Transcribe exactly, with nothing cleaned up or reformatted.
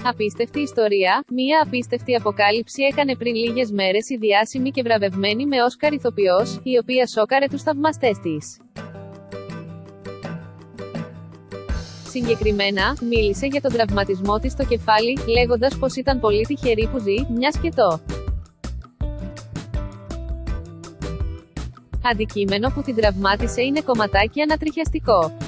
Απίστευτη ιστορία, μία απίστευτη αποκάλυψη έκανε πριν λίγες μέρες η διάσημη και βραβευμένη με Όσκαρ ηθοποιός, η οποία σόκαρε τους θαυμαστές της. Συγκεκριμένα, μίλησε για τον τραυματισμό της στο κεφάλι, λέγοντας πως ήταν πολύ τυχερή που ζει, μιας και το αντικείμενο που την τραυμάτισε είναι κομματάκι ανατριχιαστικό.